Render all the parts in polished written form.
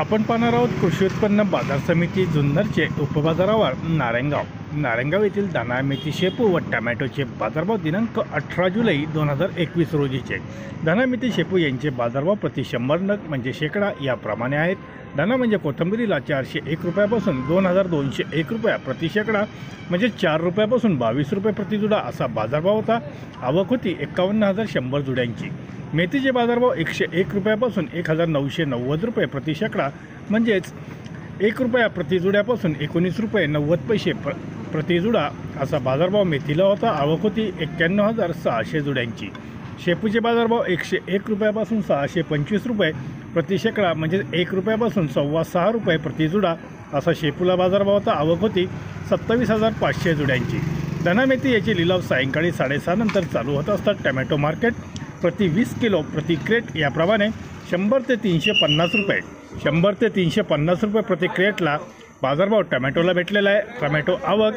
आपण पाहणार आहोत कृषी उत्पन्न बाजार समिती जुन्नरचे उपबाजारावर नारायणगाव येथील दाणा मेथी शेपू व टमॅटोचे बाजारभाव दिनांक 18 जुलै 2021 रोजीचे। दाणा मेथी शेपू यांचे बाजारभाव प्रति 100 नग म्हणजे शेकडा याप्रमाणे आहेत। दाणा म्हणजे कोथिंबीरीला 401 रुपयापासून 2201 रुपया प्रति शेकडा म्हणजे 4 रुपयापासून 22 रुपये प्रति जुडा असा बाजारभाव होता। आवक होती 51,100 जुड्यांची। मेथीचे बाजारभाव 101 रुपयापासून 1990 रुपये प्रति शेकडा म्हणजेच 1 रुपया प्रति जुड्यापासून 19 रुपये 90 पैसे प्रति जुडा असा बाजारभाव मेथीला होता। आवक होती 91,600 जुड्यांची। शेपूचे बाजारभाव 101 रुपयापासून 625 रुपये प्रति शेकडा म्हणजे 1 रुपयापासून 6.25 रुपये प्रति जुडा असा शेपूला बाजारभाव होता। आवक होती 27,500 जुड्यांची। दाणा मेथी याची लिलाव सायंकाळी 6:30 नंतर चालू होत असतात। टमॅटो मार्केट प्रति 20 किलो प्रति क्रेट याप्रमाणे 100 ते 350 रुपये 100 ते 350 रुपये प्रति क्रेटला बाजारभाव टमॅटोला भेटलेला आहे। टमॅटो आवक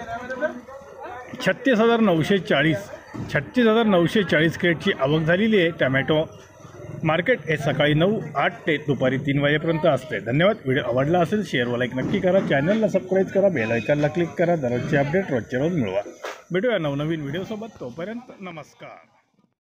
36,940 क्रेटची आवक झालेली आहे। टमॅटो मार्केट हे सकाळी 9-8 ते दुपारी 3 वाजेपर्यंत असते। धन्यवाद। व्हिडिओ आवडला असेल शेअर व लाईक नक्की करा। चॅनलला सबस्क्राईब करा, बेल आयकॉनला क्लिक करा। दररोजचे अपडेट रोजच्या रोज मिळवा। भेटूया नवनवीन व्हिडिओसोबत। तोपर्यंत नमस्कार।